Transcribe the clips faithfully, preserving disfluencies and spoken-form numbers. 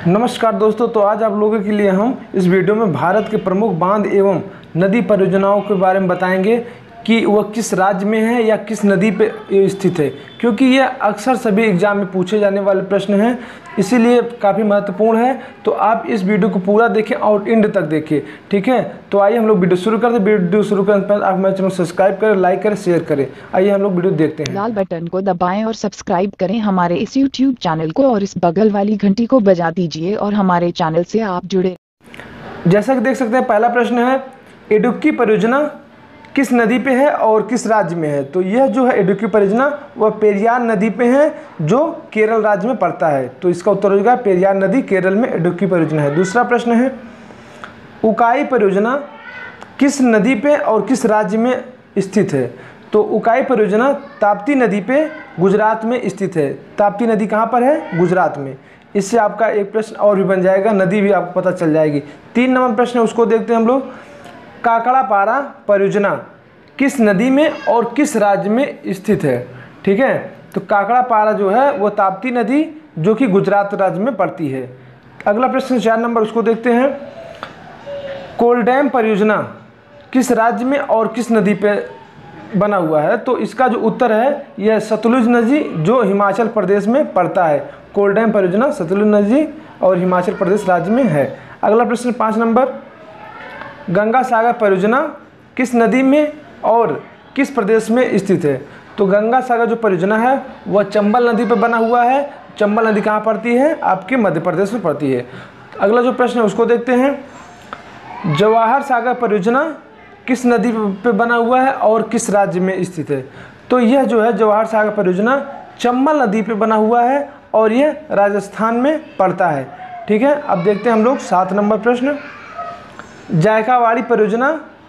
नमस्कार दोस्तों, तो आज आप लोगों के लिए हम इस वीडियो में भारत के प्रमुख बांध एवं नदी परियोजनाओं के बारे में बताएंगे कि वह किस राज्य में है या किस नदी पे स्थित है, क्योंकि यह अक्सर सभी एग्जाम में पूछे जाने वाले प्रश्न हैं, इसीलिए काफ़ी महत्वपूर्ण है। तो आप इस वीडियो को पूरा देखें और एंड तक देखें, ठीक है। तो आइए हम लोग वीडियो शुरू करते हैं। वीडियो शुरू करने पर आप हमारे चैनल को सब्सक्राइब करें, लाइक करें, शेयर करें। आइए हम लोग वीडियो देखते हैं। लाल बटन को दबाएं और सब्सक्राइब करें हमारे इस यूट्यूब चैनल को, और इस बगल वाली घंटी को बजा दीजिए और हमारे चैनल से आप जुड़े। जैसा कि देख सकते हैं, पहला प्रश्न है, इडुक्की परियोजना किस नदी पे है और किस राज्य में है। तो यह जो है इडुक्की परियोजना वह पेरियार नदी पे है, जो केरल राज्य में पड़ता है। तो इसका उत्तर होगा पेरियार नदी, केरल में इडुक्की परियोजना है। दूसरा प्रश्न है, उकाई परियोजना किस नदी पे और किस राज्य में स्थित है। तो उकाई परियोजना ताप्ती नदी पे गुजरात में स्थित है। ताप्ती नदी कहाँ पर है? गुजरात में। इससे आपका एक प्रश्न और भी बन जाएगा, नदी भी आपको पता चल जाएगी। तीन नंबर प्रश्न है, उसको देखते हैं हम लोग। काकड़ापारा परियोजना किस नदी में और किस राज्य में स्थित है, ठीक है। तो काकड़ापारा जो है वो ताप्ती नदी, जो कि गुजरात राज्य में पड़ती है। अगला प्रश्न चार नंबर, उसको देखते हैं। कोलडैम परियोजना किस राज्य में और किस नदी पे बना हुआ है। तो इसका जो उत्तर है यह सतलुज नदी, जो हिमाचल प्रदेश में पड़ता है। कोलडैम परियोजना सतलुज नदी और हिमाचल प्रदेश राज्य में है। अगला प्रश्न पाँच नंबर, गंगा सागर परियोजना किस नदी में और किस प्रदेश में स्थित है। तो गंगा सागर जो परियोजना है वह चंबल नदी पर बना हुआ है। चंबल नदी कहाँ पड़ती है? आपके मध्य प्रदेश में पड़ती है। अगला जो प्रश्न है उसको देखते हैं। जवाहर सागर परियोजना किस नदी पे बना हुआ है और किस राज्य में स्थित है। तो यह जो है जवाहर सागर परियोजना चंबल नदी पे बना हुआ है और यह राजस्थान में पड़ता है, ठीक है। अब देखते हैं हम लोग सात नंबर प्रश्न। जायकावाड़ी परियोजना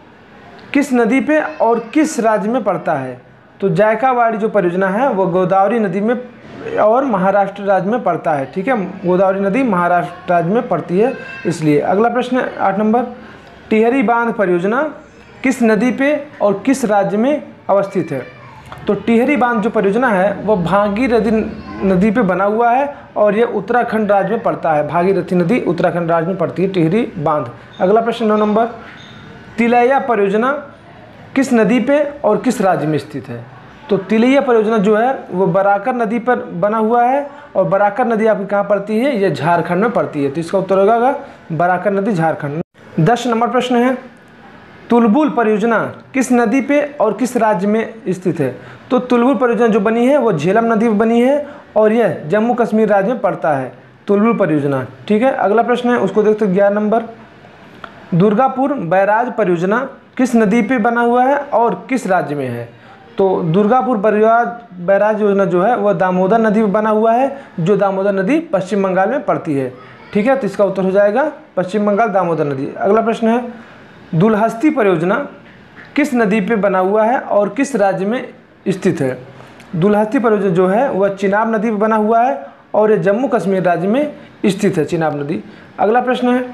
किस नदी पे और किस राज्य में पड़ता है। तो जायकावाड़ी जो परियोजना है वो गोदावरी नदी में और महाराष्ट्र राज्य में पड़ता है, ठीक है। गोदावरी नदी महाराष्ट्र राज्य में पड़ती है, इसलिए। अगला प्रश्न है आठ नंबर, टिहरी बांध परियोजना किस नदी पे और किस राज्य में अवस्थित है। तो टिहरी बांध जो परियोजना है वह भागीरथी नदी पे बना हुआ है और यह उत्तराखंड राज्य में पड़ता है। भागीरथी नदी उत्तराखंड राज्य में पड़ती है टिहरी बांध। अगला प्रश्न नौ नंबर, तिलैया परियोजना किस नदी पे और किस राज्य में स्थित है। तो तिलैया परियोजना जो है वो बराकर नदी पर बना हुआ है और बराकर नदी आपकी कहाँ पड़ती है? यह झारखंड में पड़ती है। तो इसका उत्तर होगा बराकर नदी, झारखंड में। दस नंबर प्रश्न है, तुलबुल परियोजना किस नदी पे और किस राज्य में स्थित है। तो तुलबुल परियोजना जो बनी है वो झेलम नदी पर बनी है और यह जम्मू कश्मीर राज्य में पड़ता है, तुलबुल परियोजना, ठीक है। अगला प्रश्न है उसको देखते हैं ग्यारह नंबर, दुर्गापुर बैराज परियोजना किस नदी पे बना हुआ है और किस राज्य में है। तो दुर्गापुर बैराज बैराज योजना जो है वह दामोदर नदी पे बना हुआ है, जो दामोदर नदी पश्चिम बंगाल में पड़ती है, ठीक है। तो इसका उत्तर हो जाएगा पश्चिम बंगाल, दामोदर नदी। अगला प्रश्न है, दुलहस्ती परियोजना किस नदी पे बना हुआ है और किस राज्य में स्थित है। दुलहस्ती परियोजना जो है वह चिनाब नदी पे बना हुआ है और यह जम्मू कश्मीर राज्य में स्थित है, चिनाब नदी। अगला प्रश्न है,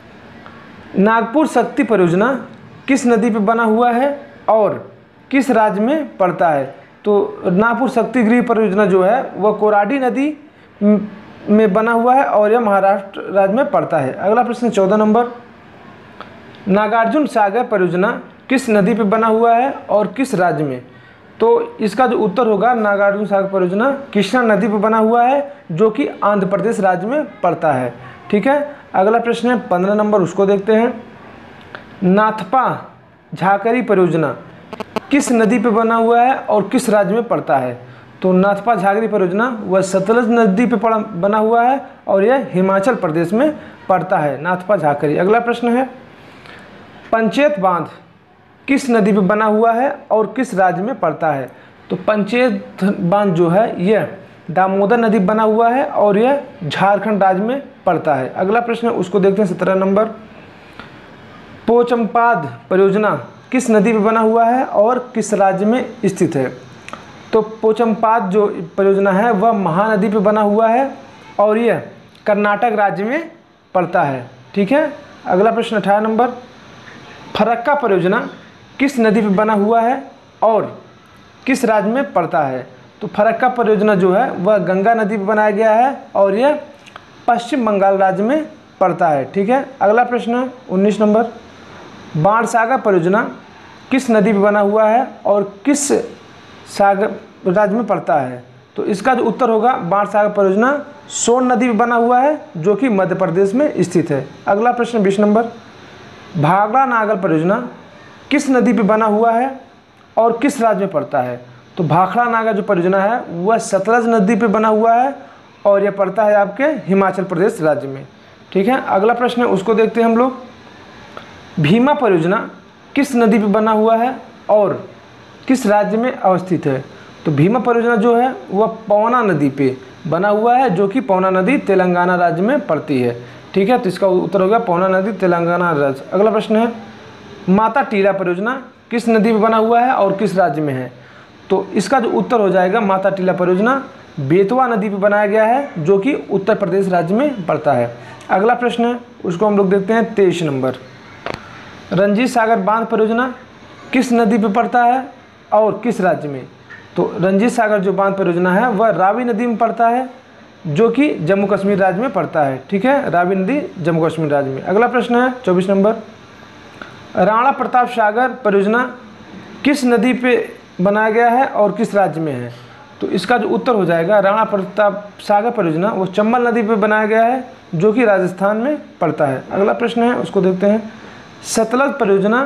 नागपुर शक्ति परियोजना किस नदी पे बना हुआ है और किस राज्य में पड़ता है। तो नागपुर शक्ति गृह परियोजना जो है वह कोराडी नदी में बना हुआ है और यह महाराष्ट्र राज्य में पड़ता है। अगला प्रश्न चौदह नंबर, नागार्जुन सागर परियोजना किस नदी पे बना हुआ है और किस राज्य में। तो इसका जो उत्तर होगा, नागार्जुन सागर परियोजना कृष्णा नदी पे बना हुआ है, जो कि आंध्र प्रदेश राज्य में पड़ता है, ठीक है। अगला प्रश्न है पंद्रह नंबर, उसको देखते हैं। नाथपा झाकरी परियोजना किस नदी पे बना हुआ है और किस राज्य में पड़ता है। तो नाथपा झाकरी परियोजना वह सतलज नदी पे बना हुआ है और यह हिमाचल प्रदेश में पड़ता है, नाथपा झाकरी। अगला प्रश्न है, पंचेत बांध किस नदी पे बना हुआ है और किस राज्य में पड़ता है। तो पंचेत बांध जो है यह दामोदर नदी बना हुआ है और यह झारखंड राज्य में पड़ता है। अगला प्रश्न है उसको देखते हैं सत्रह नंबर, पोचमपाद परियोजना किस नदी पे बना हुआ है और किस राज्य में स्थित है। तो पोचमपाद जो परियोजना है वह महानदी पे बना हुआ है और यह कर्नाटक राज्य में पड़ता है, ठीक है। अगला प्रश्न अठारह नंबर, फरक्का परियोजना किस नदी पे बना हुआ है और किस राज्य में पड़ता है। तो फरक्का परियोजना जो है वह गंगा नदी पे बनाया गया है और यह पश्चिम बंगाल राज्य में पड़ता है। ठीक है, अगला प्रश्न है उन्नीस नंबर, बाणसागर परियोजना किस नदी पे बना हुआ है और किस सागर राज्य में पड़ता है? तो इसका जो उत्तर होगा बाणसागर परियोजना सोन नदी पे बना हुआ है जो कि मध्य प्रदेश में स्थित है। अगला प्रश्न बीस नंबर, भाखड़ा नागल परियोजना किस नदी पे बना हुआ है और किस राज्य में पड़ता है? तो भाखड़ा नागल जो परियोजना है वह सतलज नदी पे बना हुआ है और यह पड़ता है आपके हिमाचल प्रदेश राज्य में। ठीक है, अगला प्रश्न है उसको देखते हैं हम लोग, भीमा परियोजना किस नदी पे बना हुआ है और किस राज्य में अवस्थित है? तो भीमा परियोजना जो है वह पवना नदी पे बना हुआ है जो कि पवना नदी तेलंगाना राज्य में पड़ती है। ठीक है, तो इसका उत्तर होगा पवना नदी तेलंगाना राज्य। अगला प्रश्न है, माता टीला परियोजना किस नदी पे बना हुआ है और किस राज्य में है? तो इसका जो उत्तर हो जाएगा माता टीला परियोजना बेतवा नदी पे बनाया गया है जो कि उत्तर प्रदेश राज्य में पड़ता है। अगला प्रश्न है उसको हम लोग देखते हैं तेईस नंबर, रंजीत सागर बांध परियोजना किस नदी पे पड़ता है और किस राज्य में? तो रंजीत सागर जो बांध परियोजना है वह रावी नदी में पड़ता है जो कि जम्मू कश्मीर राज्य में पड़ता है। ठीक है, रावी नदी जम्मू कश्मीर राज्य में। अगला प्रश्न है चौबीस नंबर, राणा प्रताप सागर परियोजना किस नदी पे बनाया गया है और किस राज्य में है? तो इसका जो उत्तर हो जाएगा राणा प्रताप सागर परियोजना वो चंबल नदी पे बनाया गया है जो कि राजस्थान में पड़ता है। अगला प्रश्न है उसको देखते हैं, सतलज परियोजना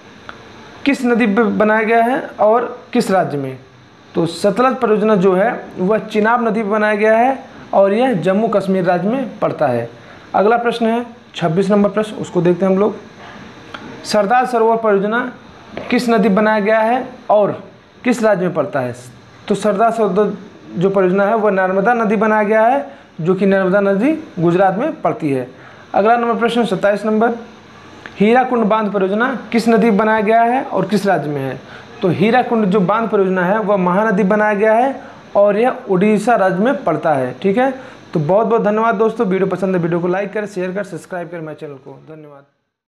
किस नदी पे बनाया गया है और किस राज्य में? तो सतलज परियोजना जो है वह चिनाब नदी पे बनाया गया है और यह जम्मू कश्मीर राज्य में पड़ता है। अगला प्रश्न है छब्बीस नंबर प्रश्न, उसको देखते हैं हम लोग, सरदार सरोवर परियोजना किस नदी बनाया गया है और किस राज्य में पड़ता है? तो सरदार सरोवर जो परियोजना है वह नर्मदा नदी बनाया गया है जो कि नर्मदा नदी गुजरात में पड़ती है। अगला नंबर प्रश्न सत्ताईस नंबर, हीराकुंड बांध परियोजना किस नदी में बनाया गया है और किस राज्य में है? तो हीराकुंड जो बांध परियोजना है वह महानदी बनाया गया है और यह उड़ीसा राज्य में पड़ता है। ठीक है, तो बहुत बहुत धन्यवाद दोस्तों, वीडियो पसंद है वीडियो को लाइक करें, शेयर करें, सब्सक्राइब करें मेरे चैनल को। धन्यवाद।